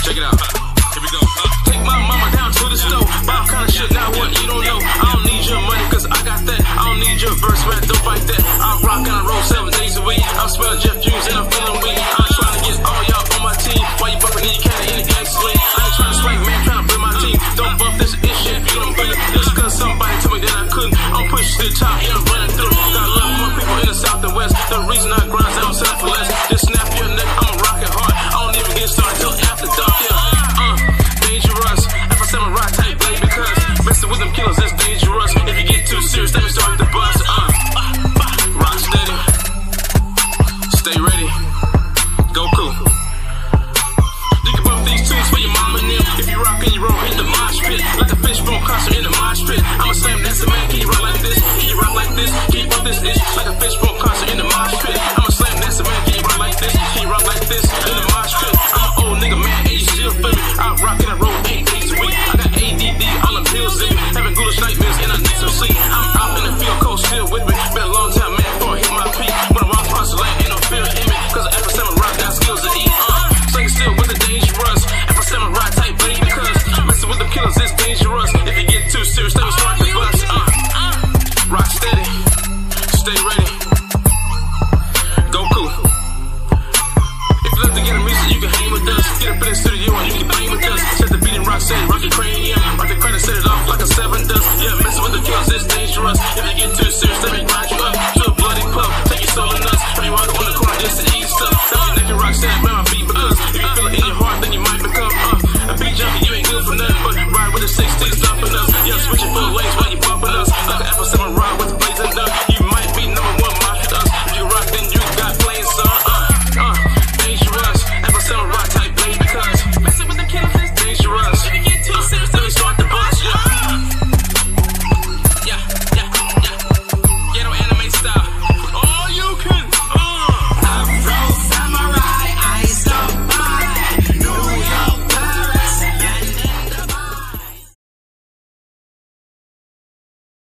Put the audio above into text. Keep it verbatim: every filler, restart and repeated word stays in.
Check it out. Here we go. Take my mama down to the stove. Buy all kind of shit, now what you don't know. I don't need your money, cause I got that. I don't need your verse, man, don't fight that. I rock and I roll seven days a week. I'm smelling Jeff Hughes and I'm feeling weak. I'm trying to get all y'all on my team. While you bumping in your candy in the gang sleep. I ain't trying to swing, man, trying to build my team. Don't bump this ish shit if you don't feel it. Just cause somebody told me that I couldn't. I'm pushing to the top, yeah, I'm running through. Got love for my people in the south and west. The reason I grind is I don't settle for less. Just snap your neck, I'm a rocket hard. I don't even get started till after dark, yeah. Uh, dangerous. If I samurai type blade, because messing with them killers is dangerous. If you get too serious, let me start the bus. Uh, rock steady. Stay ready. Goku. You can bump these tunes for your mama and them. If you rock and you roll, hit the mosh pit. Like a fishbone concert in the mosh pit. I'm a slam dancer, man. Can you rock like this? Can you rock like this? Can you bump this ish? Like a fishbone concert in the mosh pit. I'm a slam dancer, man. Can you rock like this? Can you rock like this? In the mosh pit. I'm an old nigga, man. And you still feel me. I rock and I roll eight days a week. I got A D D, all the pills in me. Having ghoulish nightmares and I need some sleep. I'm out in the field, cold still with me. Been a long time, man, before I hit my peak. When I walk across the land, ain't no fear in me. Cause after samurai, got skills to eat. Uh, sling still with the dangerous. After samurai type blade, because messing with them killers is dangerous. If you get too serious,